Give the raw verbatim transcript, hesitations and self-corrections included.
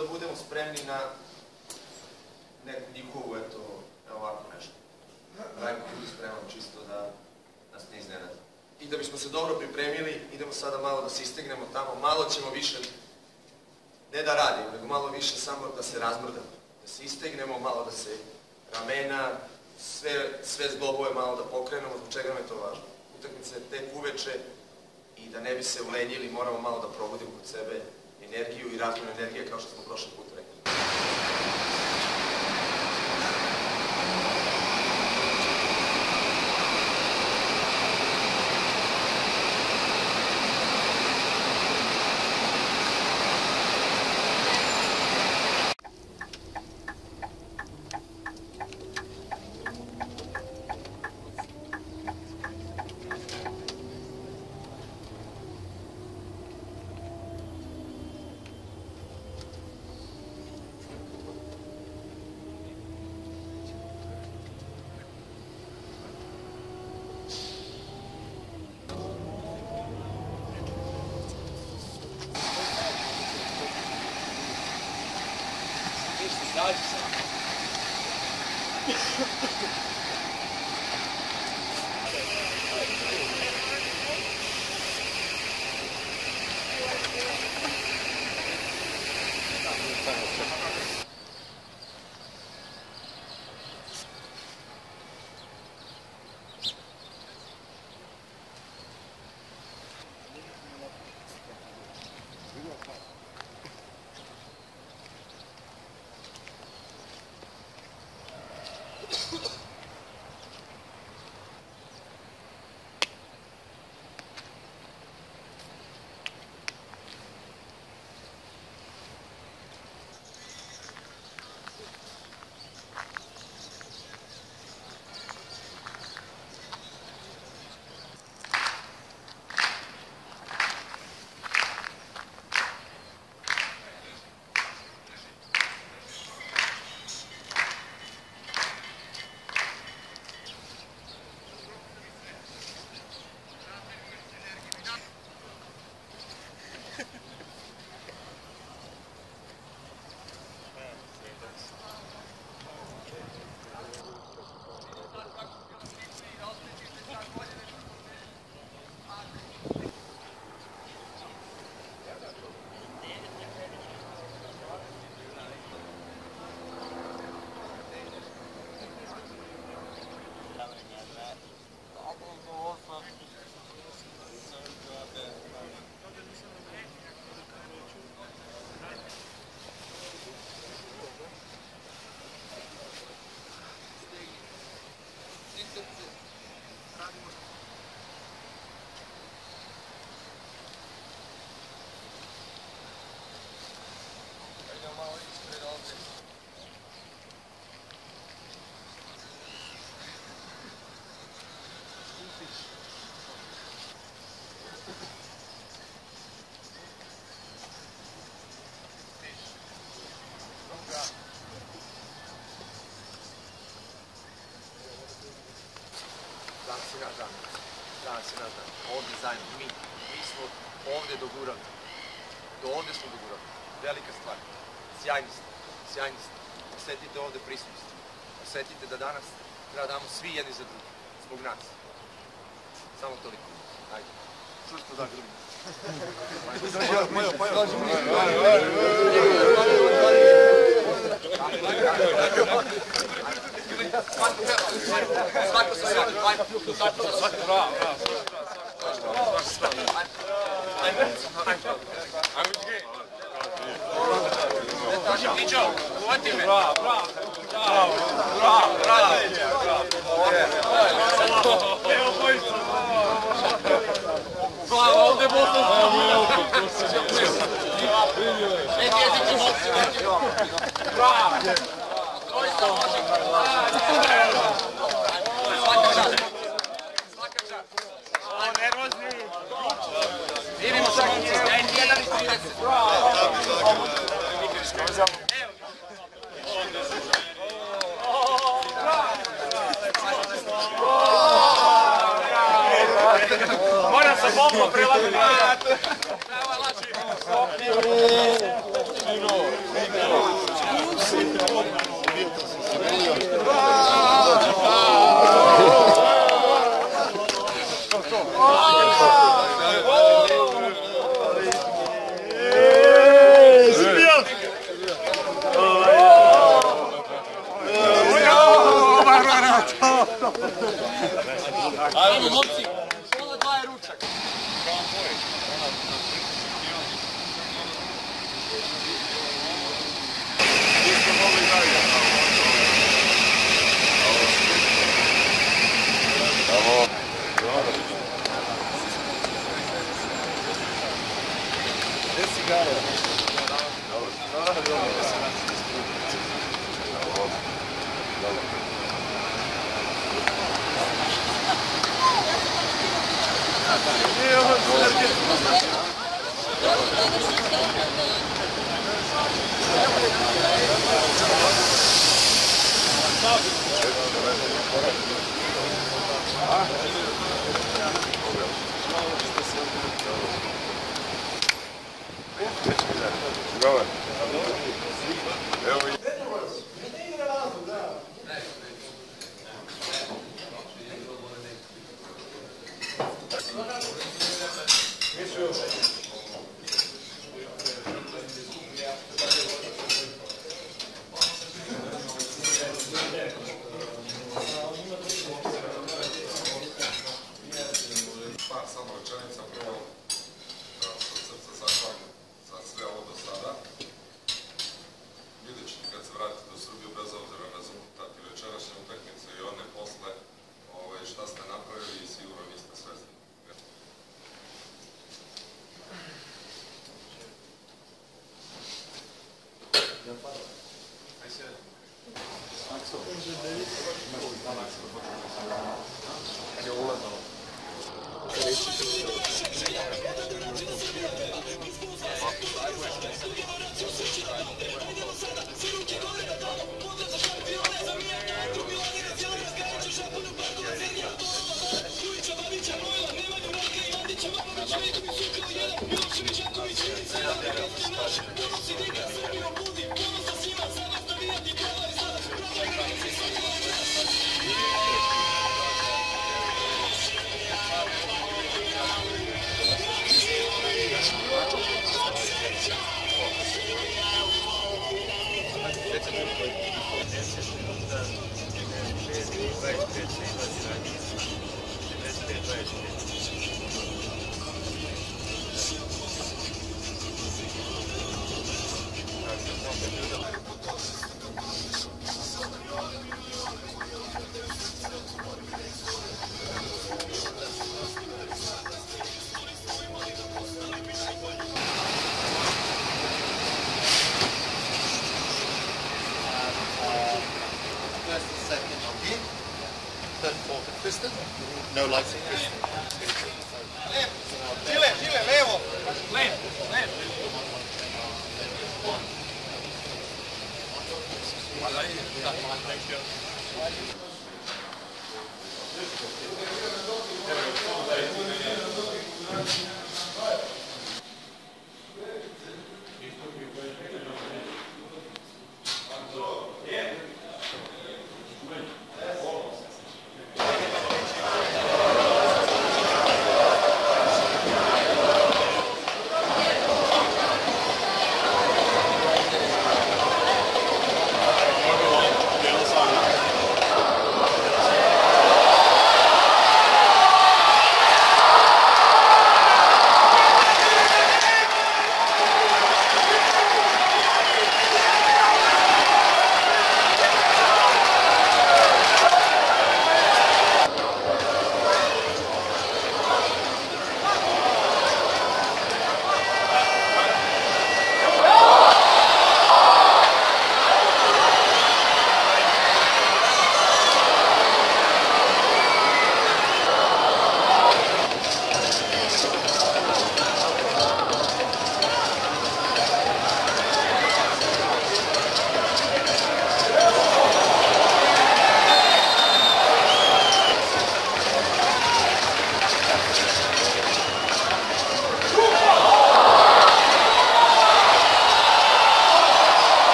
da budemo spremni na neku njihovu, eto, ovako nešto. Rajko bude spreman čisto da nas ne iznenadi. I da bismo se dobro pripremili, idemo sada malo da se istegnemo tamo, malo ćemo više, ne da radimo, nego malo više samo da se razmrdamo. Da se istegnemo, malo da se ramena, sve zglobove malo da pokrenemo, zbog čega nam je to važno. Utakmice tek uveče i da ne bi se ulenjili, moramo malo da probudimo kod sebe energiju i razmjenu energije, kao što smo prošli put rekli. Danas se nadam, ovdje zajedno, mi, mi smo ovdje dogurali, do ovdje smo dogurali, velika stvar, sjajni ste, sjajni ste, osetite ovdje prisutnost, osetite da danas treba damo svi jedni za drugi, zbog nas, samo toliko, ajde, čvrsto zagrubimo. Svako se radi, ajmo, svako se radi. Bravo, bravo. Ajmo, ajmo. Ajmo, gdje? Niđo, uvati me. Bravo, bravo. Bravo, bravo, bravo. Evo bojicu. Bravo, ovdje je Bosanski. Neki jezik je Bosanski. Bravo. Svaka čast. Svaka čast. Ovo nervozni. Vidimo sad, jedan iz trideset. Moram sa bombom prilaziti. Evo je lači. cigare. Govor. Evo i... Par samo rečenica, prvo od srca zahvalim za sve ovo do sada. Vidjet ćete kad se vratite u Srbiju, bez obzira na rezultat i večerašnje utakmice i one posle, ovaj, šta ste napravili i sigurno niste svesni. Third and fourth at Twisted. No lights at Twisted.